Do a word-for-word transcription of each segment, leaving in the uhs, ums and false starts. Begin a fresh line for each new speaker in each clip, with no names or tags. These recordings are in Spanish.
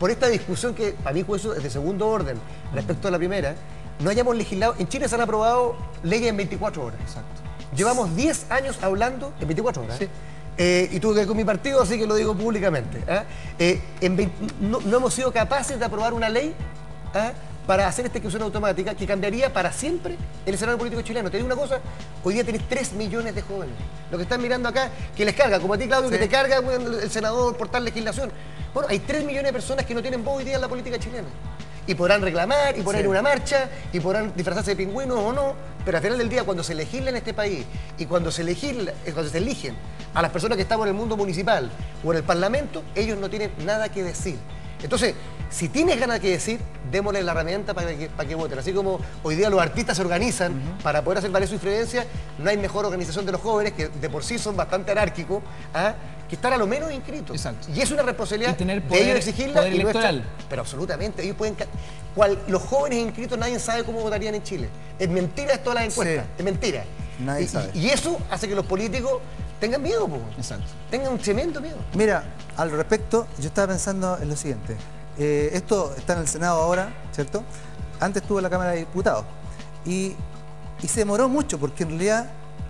por esta discusión que, para mí, juicio es de segundo orden respecto a la primera, no hayamos legislado. En Chile se han aprobado leyes en veinticuatro horas.
Exacto.
Llevamos diez años hablando en veinticuatro horas.
Sí.
Eh, y tuve que ir con mi partido, así que lo digo públicamente. ¿eh? Eh, en veinte, no, no hemos sido capaces de aprobar una ley ¿eh? para hacer esta ejecución automática que cambiaría para siempre el escenario político chileno. Te digo una cosa, hoy día tenés tres millones de jóvenes. Lo que están mirando acá, que les carga, como a ti, Claudio, sí. que te carga bueno, el senador por tal legislación. Bueno, hay tres millones de personas que no tienen voz hoy día en la política chilena. Y podrán reclamar, y podrán sí. ir a una marcha, y podrán disfrazarse de pingüinos o no, pero al final del día, cuando se legisla en este país, y cuando se, legisla, cuando se eligen a las personas que estamos en el mundo municipal o en el Parlamento, ellos no tienen nada que decir. Entonces, si tienes ganas de decir, démosle la herramienta para que, para que voten. Así como hoy día los artistas se organizan uh-huh. para poder hacer valer su influencia, no hay mejor organización de los jóvenes, que de por sí son bastante anárquicos, ¿ah? que estar a lo menos inscritos.
Exacto.
Y es una responsabilidad
tener poder,
de ellos exigirla.
Poder
y
electoral.
Nuestra, pero absolutamente, ellos pueden... Cual, los jóvenes inscritos nadie sabe cómo votarían en Chile. Es mentira esto de las encuestas, sí. es mentira.
Nadie
y,
sabe.
Y, y eso hace que los políticos tengan miedo, po.
Exacto.
Tengan un tremendo miedo.
Mira, al respecto, yo estaba pensando en lo siguiente. Eh, esto está en el Senado ahora, ¿cierto? Antes estuvo en la Cámara de Diputados. Y, y se demoró mucho, porque en realidad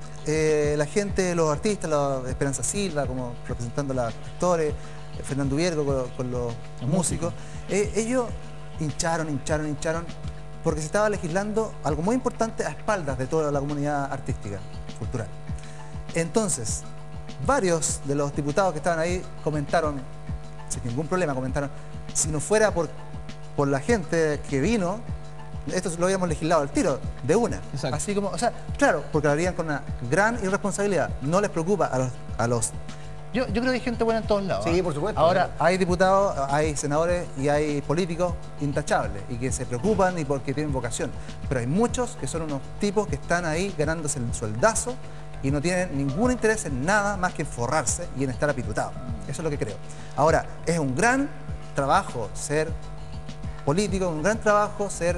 eh, la gente, los artistas, la Esperanza Silva, como representando a los actores, Fernando Viergo con, con los músicos, músicos eh, ellos hincharon, hincharon, hincharon, porque se estaba legislando algo muy importante a espaldas de toda la comunidad artística, cultural. Entonces, varios de los diputados que estaban ahí comentaron, sin ningún problema, comentaron, si no fuera por, por la gente que vino, esto lo habíamos legislado al tiro, de una.
Exacto. Así como,
o sea, claro, porque lo harían con una gran irresponsabilidad. No les preocupa a los... A los yo, yo creo que hay gente buena en todos lados.
Sí,
¿eh?
por supuesto.
Ahora,
¿verdad?
hay diputados, hay senadores y hay políticos intachables y que se preocupan y porque tienen vocación. Pero hay muchos que son unos tipos que están ahí ganándose el sueldazo y no tienen ningún interés en nada más que en forrarse y en estar apitutados. Eso es lo que creo. Ahora, es un gran trabajo ser político, un gran trabajo ser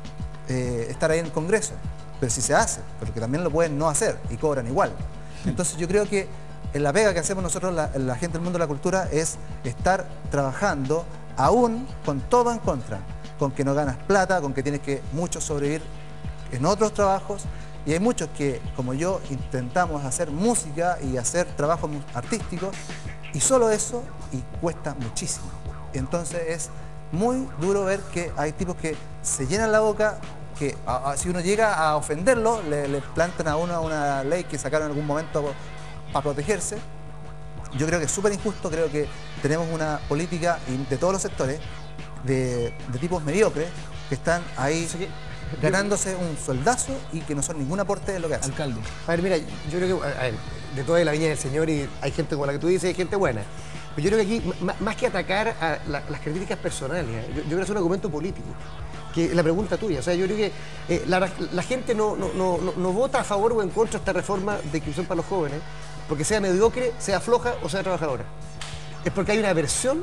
eh, estar ahí en el Congreso, pero si se hace, porque también lo pueden no hacer y cobran igual. Entonces yo creo que en la pega que hacemos nosotros, la, la gente del mundo de la cultura, es estar trabajando aún con todo en contra, con que no ganas plata, con que tienes que mucho sobrevivir en otros trabajos, y hay muchos que, como yo, intentamos hacer música y hacer trabajos artísticos, y solo eso, y cuesta muchísimo. Entonces es muy duro ver que hay tipos que se llenan la boca, que a, a, si uno llega a ofenderlo, le, le plantan a uno una ley que sacaron en algún momento para protegerse. Yo creo que es súper injusto, creo que tenemos una política de todos los sectores, de, de tipos mediocres, que están ahí ganándose un sueldazo y que no son ningún aporte de lo que hacen.
Alcalde.
A ver, mira, yo creo que, a ver, de toda la viña del Señor, y hay gente como la que tú dices, hay gente buena. Pero yo creo que aquí, más que atacar a la, las críticas personales, yo, yo creo que es un argumento político, que es la pregunta tuya. O sea, yo creo que eh, la, la gente no, no, no, no vota a favor o en contra de esta reforma de inscripción para los jóvenes, porque sea mediocre, sea floja o sea trabajadora. Es porque hay una aversión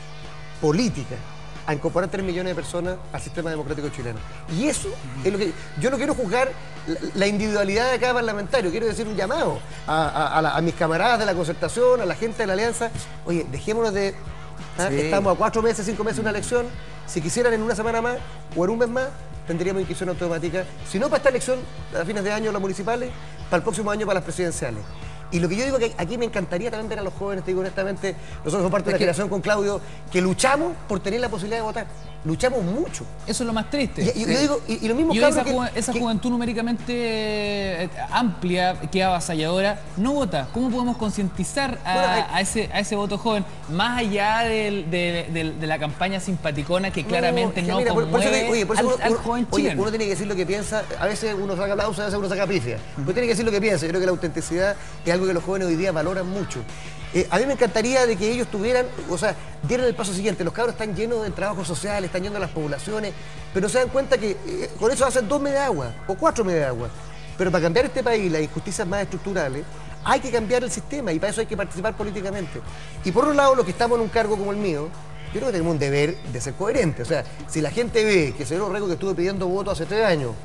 política a incorporar tres millones de personas al sistema democrático chileno. Y eso es lo que... Yo no quiero juzgar la, la individualidad de cada parlamentario, quiero decir un llamado a, a, a, la, a mis camaradas de la Concertación, a la gente de la Alianza. Oye, dejémonos de... ¿ah? Sí. Estamos a cuatro meses, cinco meses de una elección. Si quisieran en una semana más o en un mes más, tendríamos inscripción automática. Si no para esta elección, a fines de año las municipales, para el próximo año para las presidenciales. Y lo que yo digo que aquí me encantaría también ver a los jóvenes, te digo honestamente, nosotros somos parte de la generación con Claudio, que luchamos por tener la posibilidad de votar. Luchamos mucho.
Eso es lo más triste.
Y, y, sí. digo, y, y lo mismo
y esa,
que,
ju esa
que,
juventud numéricamente amplia, que avasalladora, no vota. ¿Cómo podemos concientizar a, bueno, hay, a, ese, a ese voto joven? Más allá del, de, de, de la campaña simpaticona que claramente no, no mira, conmueve por, por eso, oye, por eso al, uno, al joven
oye,
chileno.
Uno tiene que decir lo que piensa, a veces uno saca aplausos, a veces uno saca pifia. Uh-huh. Uno tiene que decir lo que piensa. Yo creo que la autenticidad es algo que los jóvenes hoy día valoran mucho. Eh, a mí me encantaría de que ellos tuvieran, o sea, dieran el paso siguiente. Los cabros están llenos de trabajos sociales, están yendo a las poblaciones, pero se dan cuenta que eh, con eso hacen dos medias de agua o cuatro medias de agua. Pero para cambiar este país, las injusticias más estructurales, hay que cambiar el sistema y para eso hay que participar políticamente. Y por otro lado, los que estamos en un cargo como el mío, yo creo que tenemos un deber de ser coherentes. O sea, si la gente ve que el señor Orrego, que estuvo pidiendo votos hace tres años,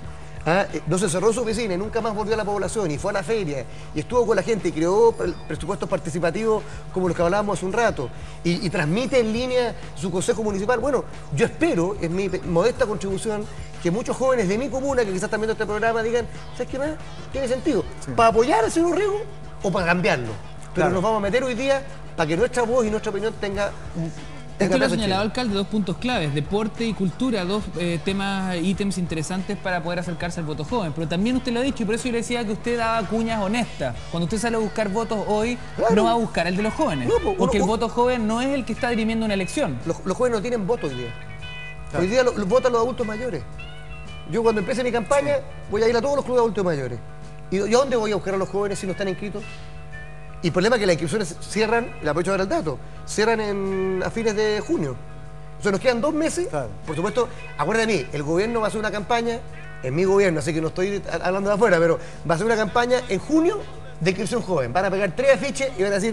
¿ah? No se cerró su oficina y nunca más volvió a la población y fue a la feria y estuvo con la gente y creó presupuestos participativos como los que hablábamos hace un rato y, y transmite en línea su consejo municipal. Bueno, yo espero, en mi modesta contribución, que muchos jóvenes de mi comuna que quizás están viendo este programa digan, ¿sabes qué más? Tiene sentido. Sí. ¿Para apoyar al señor Orrego o para cambiarlo? Pero claro, nos vamos a meter hoy día para que nuestra voz y nuestra opinión tenga un...
Esto lo ha señalado el alcalde, dos puntos claves, deporte y cultura, dos eh, temas, ítems interesantes para poder acercarse al voto joven. Pero también usted lo ha dicho y por eso yo le decía que usted daba cuñas honestas. Cuando usted sale a buscar votos hoy, claro, no va a buscar el de los jóvenes. No, pues, porque uno, el voto joven no es el que está dirimiendo una elección.
Los, los jóvenes no tienen voto hoy día. Claro. Hoy día los, los votan los adultos mayores. Yo cuando empiece mi campaña voy a ir a todos los clubes de adultos mayores. ¿Y, ¿y a dónde voy a buscar a los jóvenes si no están inscritos? Y el problema es que las inscripciones cierran, le aprovecho ahora el dato, cierran en, a fines de junio. O sea, nos quedan dos meses. Claro. Por supuesto, acuérdate de mí, el gobierno va a hacer una campaña, en mi gobierno, así que no estoy hablando de afuera, pero va a hacer una campaña en junio de inscripción joven. Van a pegar tres afiches y van a decir,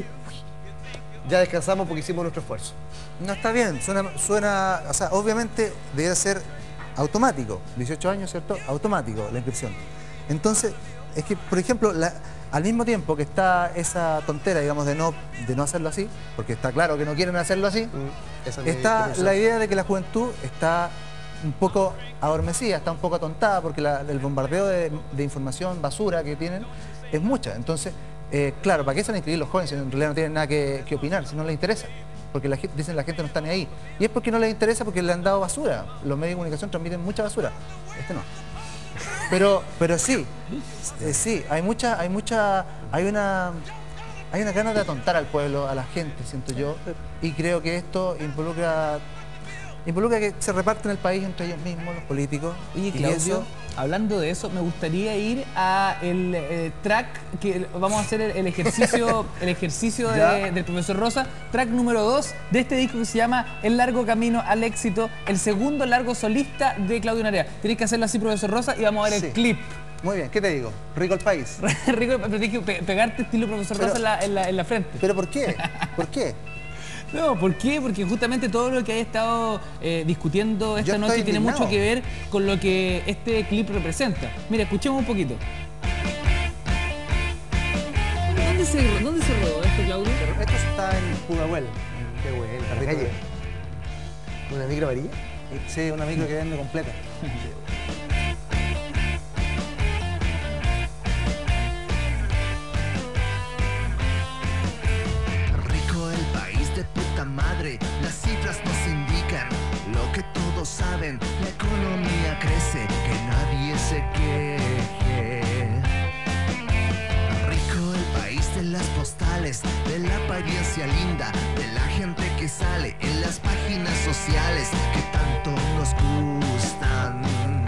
ya descansamos porque hicimos nuestro esfuerzo.
No está bien, suena, suena o sea, obviamente debería ser automático, dieciocho años, ¿cierto? Automático la inscripción. Entonces, es que, por ejemplo, la, al mismo tiempo que está esa tontera, digamos, de no, de no hacerlo así, porque está claro que no quieren hacerlo así, mm, esa está la idea de que la juventud está un poco adormecida, está un poco atontada, porque la, el bombardeo de, de información basura que tienen es mucha. Entonces, eh, claro, ¿para qué se van a inscribir los jóvenes si en realidad no tienen nada que, que opinar, si no les interesa? Porque la gente, dicen la gente no está ni ahí. Y es porque no les interesa, porque le han dado basura. Los medios de comunicación transmiten mucha basura. Este no. Pero, pero sí, eh, sí, hay mucha, hay mucha, hay una, hay una ganas de atontar al pueblo, a la gente, siento yo, y creo que esto involucra, involucra que se reparten el país entre ellos mismos, los políticos.
Oye, Claudio, eso, hablando de eso, me gustaría ir a el eh, track que vamos a hacer el, el ejercicio, el ejercicio de, del profesor Rosa, track número dos de este disco que se llama El largo camino al éxito, el segundo largo solista de Claudio Narea. Tienes que hacerlo así, profesor Rosa, y vamos a ver sí. el clip.
Muy bien, ¿qué te digo? Rico el país.
Rico, pero tienes que pe pegarte estilo profesor pero, Rosa en la, en, la, en la frente.
¿Pero por qué? ¿Por qué?
No, ¿por qué? Porque justamente todo lo que he estado eh, discutiendo esta noche tiene mucho que ver con lo que este clip representa. Mira, escuchemos un poquito. ¿Dónde se, dónde se rodó esto, Claudio?
Esto está en Pudahuel.
Qué bueno, en la calle. ¿Una micro amarilla?
Sí, una micro que vende completa.
Madre, las cifras nos indican lo que todos saben, la economía crece, que nadie se queje. Rico el país de las postales, de la apariencia linda, de la gente que sale en las páginas sociales que tanto nos gustan.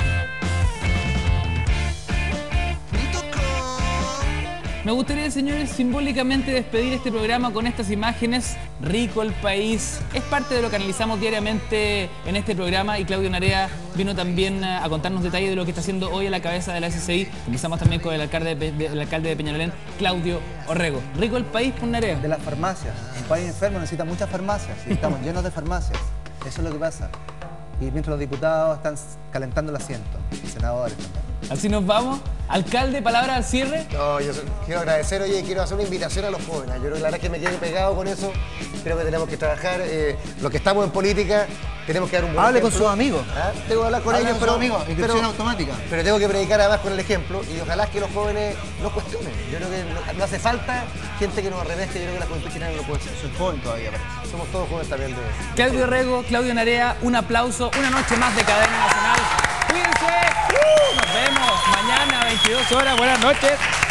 Me gustaría, señores, simbólicamente despedir este programa con estas imágenes. Rico el país. Es parte de lo que analizamos diariamente en este programa y Claudio Narea vino también a contarnos detalles de lo que está haciendo hoy a la cabeza de la S C I. Empezamos también con el alcalde de, de, el alcalde de Peñalolén, Claudio Orrego. Rico el país por Narea.
De las farmacias. Un país enfermo necesita muchas farmacias y estamos llenos de farmacias. Eso es lo que pasa. Y mientras los diputados están calentando el asiento, y senadores también.
Así nos vamos. Alcalde, palabra al cierre.
No, yo quiero agradecer, oye, quiero hacer una invitación a los jóvenes. Yo creo que la verdad es que me quedé pegado con eso. Creo que tenemos que trabajar. Eh, los que estamos en política, tenemos que dar un buen
Hable
ejemplo.
con sus amigos.
¿Ah? Tengo que hablar con
Hable
ellos,
con
pero,
sus amigos, inscripción
pero,
automática.
Pero tengo que predicar además con el ejemplo y ojalá que los jóvenes nos cuestionen. Yo creo que no, no hace falta gente que nos arremete. Yo creo que la juventud chilena no lo puede hacer. Soy joven todavía, parece. Somos todos jóvenes también. De...
Claudio Orrego, Claudio Narea, un aplauso, una noche más de Cadena Nacional. Cuídense. Uh, nos vemos mañana a veintidós horas. Buenas noches.